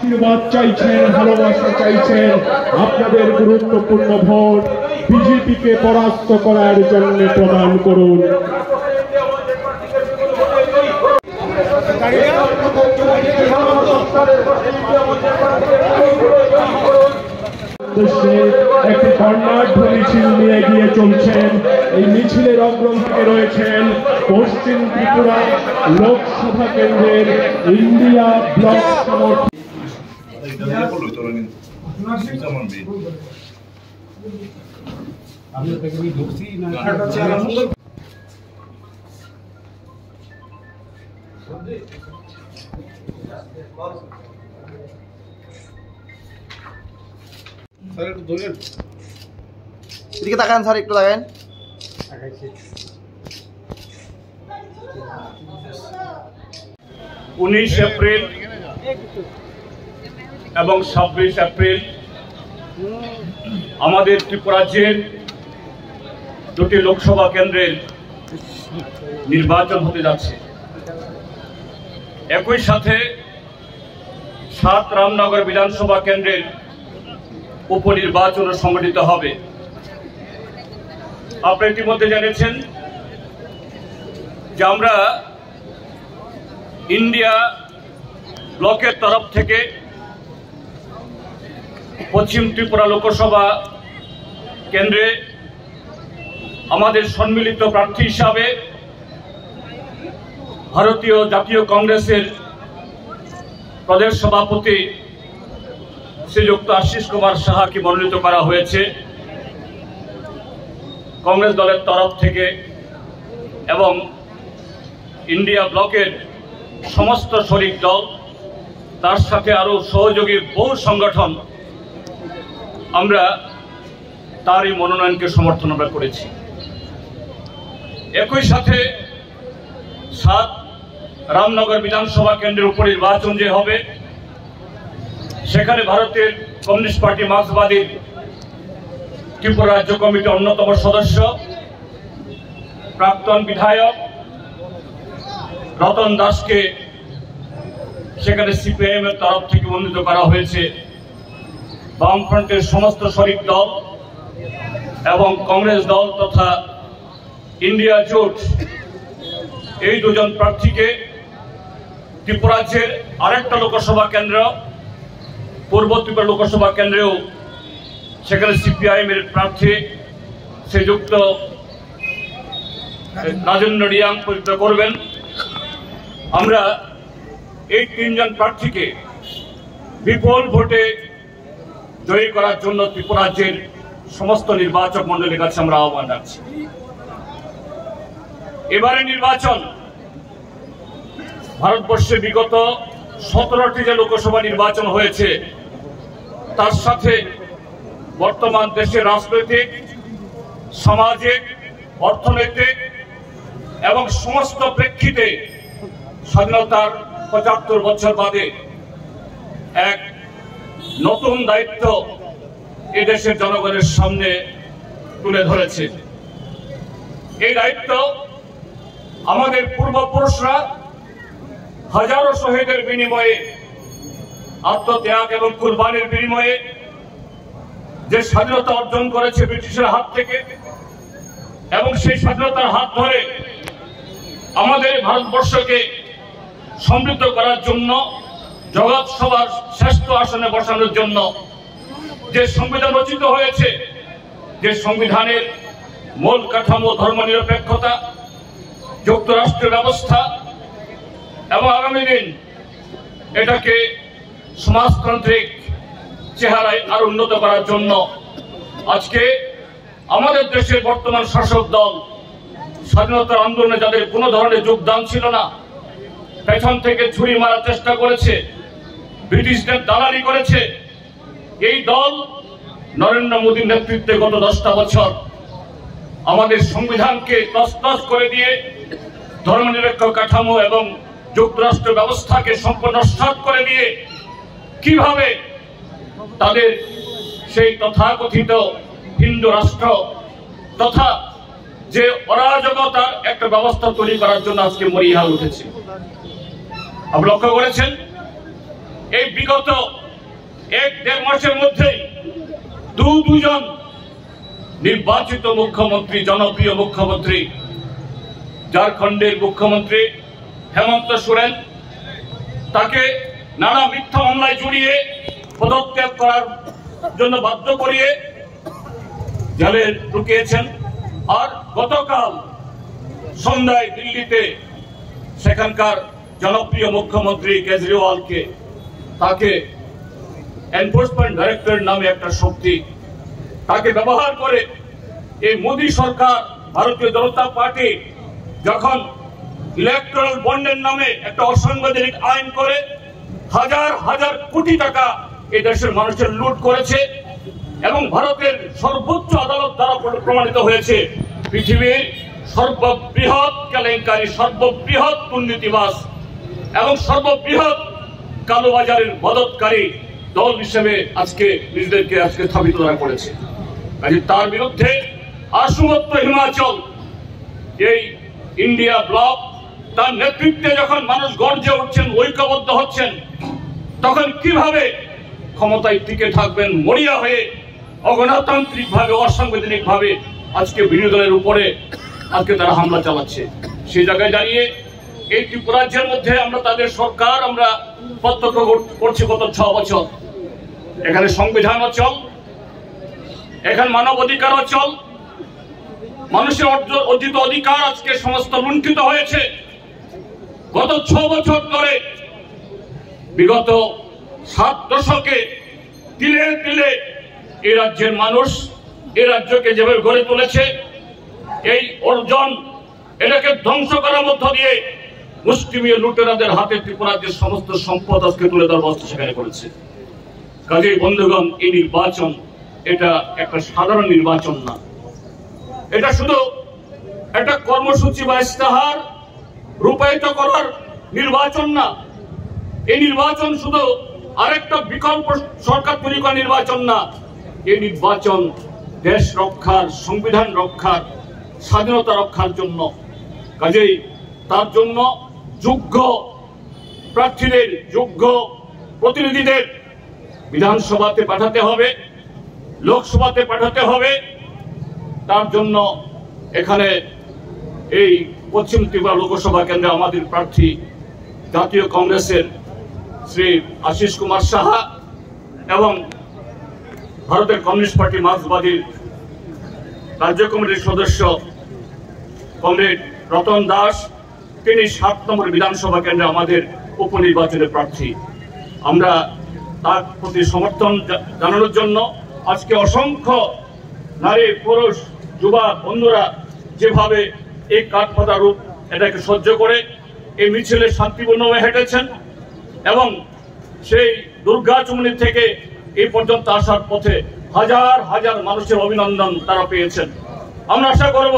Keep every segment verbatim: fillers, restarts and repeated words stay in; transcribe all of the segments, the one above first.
আশীর্বাদ চাইছেন, ভালোবাসা চাইছেন, আপনাদের গুরুত্বপূর্ণ ভোট বিজেপিকে পরাস্ত করার জন্য প্রদান করুন। একটি বর্ণাঢ্য মিছিল নিয়ে এগিয়ে চলছেন। এই মিছিলের অগ্রভাগে রয়েছেন পশ্চিম ত্রিপুরা লোকসভা কেন্দ্রের ইন্ডিয়া ব্লক সমর্থক এদিকে তাকান স্যার, একটু তাকান। উনিশ এপ্রিল এবং ছাব্বিশ এপ্রিল আমাদের ত্রিপুরা রাজ্যের দুটি লোকসভা কেন্দ্রের নির্বাচন হতে যাচ্ছে। একই সাথে সাত রামনগর বিধানসভা কেন্দ্রের উপনির্বাচন সংগঠিত হবে। আপনারা ইতিমধ্যে জেনেছেন যে আমরা ইন্ডিয়া ব্লকের তরফ থেকে পশ্চিম ত্রিপুরা লোকসভা কেন্দ্রে আমাদের সম্মিলিত প্রার্থী হিসাবে ভারতীয় জাতীয় কংগ্রেসের প্রদেশ সভাপতি শ্রীযুক্ত আশিস কুমার সাহাকে মনোনীত করা হয়েছে কংগ্রেস দলের তরফ থেকে, এবং ইন্ডিয়া ব্লকের সমস্ত শরিক দল, তার সাথে আরও সহযোগী বহু সংগঠন আমরা তারই মনোনয়নকে সমর্থন আমরা করেছি। একই সাথে সাত রামনগর বিধানসভা কেন্দ্রের উপনির্বাচন যে হবে, সেখানে ভারতের কমিউনিস্ট পার্টি মার্ক্সবাদী ত্রিপুরা রাজ্য কমিটির অন্যতম সদস্য প্রাক্তন বিধায়ক রতন দাসকে সেখানে সিপিআইএম এর তরফ থেকে মনোনীত করা হয়েছে। বামফ্রন্টের সমস্ত শরিক দল এবং কংগ্রেস দল তথা ইন্ডিয়া জোট এই দুজন প্রার্থীকে ত্রিপুরা রাজ্যের আরেকটা লোকসভা কেন্দ্র পূর্ব ত্রিপুরা লোকসভা কেন্দ্রেও সেখানে সিপিআইএম এর প্রার্থী শ্রীযুক্ত রাজেন্দ্র রিয়াং পরিচিত করবেন। আমরা এই তিনজন প্রার্থীকে বিপুল ভোটে জয়ী করার জন্য ত্রিপুরা রাজ্যের সমস্ত নির্বাচক মন্ডলীর কাছে আমরা আহ্বান রাখছি। এবারে নির্বাচন ভারতবর্ষে বিগত সতেরোটি যে লোকসভা নির্বাচন হয়েছে, তার সাথে বর্তমান দেশের রাজনৈতিক, সামাজিক, অর্থনৈতিক এবং সমস্ত প্রেক্ষিতে স্বাধীনতার পঁচাত্তর বছর বাদে এক নতুন দায়িত্ব এই দেশের জনগণের সামনে তুলে ধরেছে। এই দায়িত্ব আমাদের পূর্বপুরুষরা হাজারো শহীদের বিনিময়ে, আত্মত্যাগ এবং কুরবানির বিনিময়ে যে স্বাধীনতা অর্জন করেছে ব্রিটিশের হাত থেকে, এবং সেই স্বাধীনতার হাত ধরে আমাদের ভারতবর্ষকে সমৃদ্ধ করার জন্য, জগৎ সভার শ্রেষ্ঠ আসনে বসানোর জন্য যে সংবিধান রচিত হয়েছে, যে সংবিধানের মূল কাঠামো ধর্মনিরপেক্ষতা, যুক্তরাষ্ট্রের ব্যবস্থা, এবং আগামী দিন এটাকে সমাজতান্ত্রিক চেহারায় আরো উন্নত করার জন্য আজকে আমাদের দেশের বর্তমান শাসক দল স্বাধীনতার আন্দোলনে যাদের কোনো ধরনের যোগদান ছিল না, পেছন থেকে ছুরি মারার চেষ্টা করেছে, ব্রিটিশদের দালালি করেছে, এই দল নরেন্দ্র মোদীর নেতৃত্বে গত দশটা বছর আমাদের সংবিধানকে তছনছ করে দিয়ে ধর্মনিরপেক্ষ কাঠামো এবং যুক্তরাষ্ট্র ব্যবস্থাকে সম্পূর্ণ নস্যাৎ করে দিয়ে কিভাবে তাদের সেই তথাকথিত হিন্দু রাষ্ট্র তথা যে অরাজকতার একটা ব্যবস্থা তৈরি করার জন্য আজকে মরিয়া উঠেছে। আপনি লক্ষ্য করেছেন এই বিগত এক দেড় মাসের মধ্যেই দু দুজন নির্বাচিত মুখ্যমন্ত্রী, জনপ্রিয় মুখ্যমন্ত্রী, ঝাড়খণ্ডের মুখ্যমন্ত্রী হেমন্ত সোরেন, তাকে নানা মিথ্যা মামলায় জড়িয়ে পদত্যাগ করার জন্য বাধ্য করিয়ে জেলে ঢুকিয়েছেন। আর গতকাল সন্ধ্যায় দিল্লিতে সেখানকার জনপ্রিয় মুখ্যমন্ত্রী কেজরিওয়ালকে, তাকে এনফোর্সমেন্ট ডাইরেক্টর নামে একটা শক্তি, তাকে ব্যবহার করে এই মোদী সরকার, ভারতীয় জনতা পার্টি যখন ইলেকট্রাল বন্ডের নামে একটা অসাংবিধানিক আইন করে হাজার হাজার কোটি টাকা এই দেশের মানুষের লুট করেছে এবং ভারতের সর্বোচ্চ আদালত দ্বারা প্রমাণিত হয়েছে পৃথিবীর সর্ববৃহৎ কেলেঙ্কারী, সর্ববৃহৎ দুর্নীতিবাজ এবং সর্ববৃহৎ কালোবাজারের মদতকারী দল হিসেবে আজকে নিজেদেরকে আজকে স্থাপিত করেছে। কাজে তার বিরুদ্ধে আশুমত্ত হিমাচল, এই ইন্ডিয়া ব্লক, তার নেতৃত্বে যখন মানুষ গর্জে উঠছেন, ঐক্যবদ্ধ হচ্ছেন, তখন কিভাবে ক্ষমতায় টিকে থাকবেন মরিয়া হয়ে অগণতান্ত্রিক ভাবে, অসাংবিধানিক ভাবে আজকে বিরোধী দলের উপরে আজকে তারা হামলা চালাচ্ছে। সেই জায়গায় দাঁড়িয়ে এই ত্রিপুরাজ্যের মধ্যে আমরা তাদের সরকার আমরা প্রত্যক্ষ করছি গত ছ বছর। এখানে সংবিধান অচল, এখানে মানব অধিকার অচল, মানুষের অর্জিত অধিকার আজকে সমস্ত লুণ্ঠিত হয়েছে। গত ছ বছর ধরে, বিগত সাত দশকে তিলে তিলে এই রাজ্যের মানুষ এই রাজ্যকে যেভাবে গড়ে তুলেছে, এই অর্জন এটাকে ধ্বংস করার মধ্য দিয়ে মুষ্টিমেয় লুটেরাদের হাতে ত্রিপুরাজ্যের সমস্ত সম্পদ আজকে তুলে দেওয়ার ব্যবস্থা সেখানে করেছে। কাজেই বন্ধুগণ, এই নির্বাচন এটা একটা সাধারণ নির্বাচন না, এটা শুধু একটা কর্মসূচি বা ইস্তাহার রূপায়িত করার নির্বাচন না। এই নির্বাচন শুধু আরেকটা বিকল্প সরকার তৈরি করার নির্বাচন না। এই নির্বাচন দেশ রক্ষার, সংবিধান রক্ষার, স্বাধীনতা রক্ষার জন্য। কাজেই তার জন্য যোগ্য প্রার্থীদের, যোগ্য প্রতিনিধিদের বিধানসভাতে পাঠাতে হবে, লোকসভাতে পাঠাতে হবে। তার জন্য এখানে এই পশ্চিম ত্রিপুরা লোকসভা কেন্দ্রে আমাদের প্রার্থী জাতীয় কংগ্রেসের শ্রী আশিস কুমার সাহা এবং ভারতের কমিউনিস্ট পার্টি মার্ক্সবাদীর রাজ্য কমিটির সদস্য কমরেড রতন দাস, তিনি সাত নম্বর বিধানসভা কেন্দ্রে আমাদের উপনির্বাচনের প্রার্থী। আমরা তার প্রতি সমর্থন জানানোর জন্য আজকে অসংখ্য নারী, পুরুষ, যুবা বন্ধুরা যেভাবে এই কাঠপাতা রূপ এটাকে সহ্য করে এই মিছিলে শান্তিপূর্ণভাবে হেঁটেছেন এবং সেই দুর্গাচুমনি থেকে এই পর্যন্ত আসার পথে হাজার হাজার মানুষের অভিনন্দন তারা পেয়েছেন। আমরা আশা করব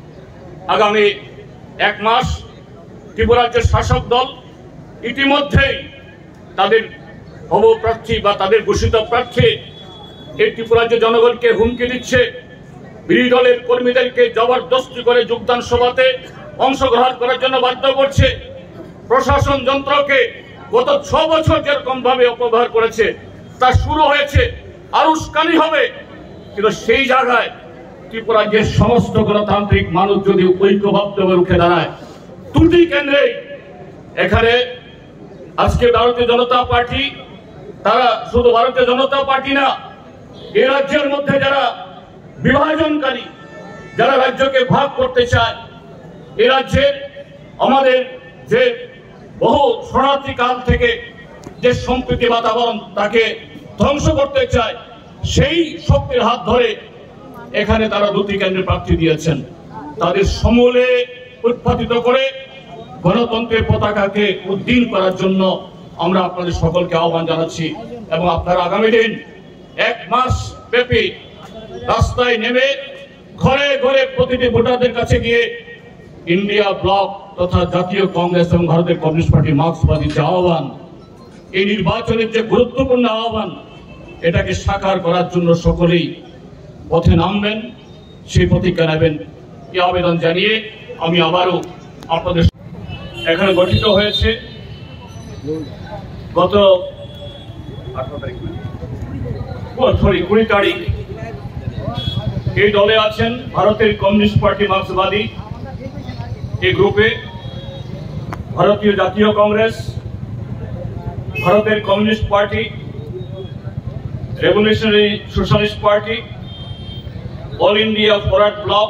আগামী এক মাস ত্রিপুরাজ্যের শাসক দল ইতিমধ্যেই তাদের অবপ্রার্থী বা তাদের ঘোষিত প্রার্থী এই ত্রিপুরাজ্য জনগণকে হুমকি দিচ্ছে, বিরোধী দলের কর্মীদেরকে জবরদস্তি করে যোগদান সভাতে অংশগ্রহণ করার জন্য বাধ্য করছে, প্রশাসন যন্ত্রকে গত ছ বছর যেরকম ভাবে অপব্যবহার করেছে তা শুরু হয়েছে, আর উস্কানি হবে। কিন্তু সেই জায়গায় ত্রিপুরাজ্যের সমস্ত গণতান্ত্রিক মানুষ যদি ঐক্যবদ্ধভাবে রুখে দাঁড়ায়, দুটি কেন্দ্রে এখানে আজকে ভারতীয় জনতা পার্টি, তারা শুধু ভারতীয় জনতা পার্টি না, এই রাজ্যের মধ্যে যারা বিভাজনকারী, যারা রাজ্যকে ভাগ করতে চায়, এই রাজ্যের আমাদের যে বহু শরণার্থী কাল থেকে যে সম্প্রীতি বাতাবরণ তাকে ধ্বংস করতে চায়, সেই শক্তির হাত ধরে এখানে তারা দুটি কেন্দ্রে প্রার্থী দিয়েছেন। তাদের সমূলে উৎপাদিত করে গণতন্ত্রের পতাকাকে উদ্দিন করার জন্য আমরা আপনাদের সকলকে আহ্বান জানাচ্ছি এবং আপনারা আগামী দিন এক মাস ব্যাপী রাস্তায় নেমে ঘরে ঘরে প্রতিটি ভোটারদের কাছে গিয়ে ইন্ডিয়া ব্লক তথা জাতীয় কংগ্রেস এবং ভারতের কমিউনিস্ট পার্টি মার্ক্সবাদী যে আহ্বান, এই নির্বাচনের যে গুরুত্বপূর্ণ আহ্বান, এটাকে সাকার করার জন্য সকলেই পথে নামবেন, সেই প্রতিজ্ঞা নেবেন, এই আবেদন জানিয়ে আমি আবারও আপনাদের এখানে গঠিত হয়েছে গত সরি কুড়ি তারিখ এই দলে আছেন ভারতের কমিউনিস্ট পার্টি মার্ক্সবাদী এই গ্রুপে ভারতীয় জাতীয় কংগ্রেস, ভারতের communist party, revolutionary socialist party, all India forward bloc,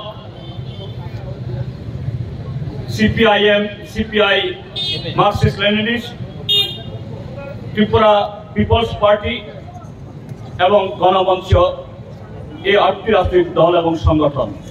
CPIM, CPI Marxist Leninist, Tripura peoples party এবং গণমঞ্চ এই আটটি রাজনৈতিক দল এবং সংগঠন।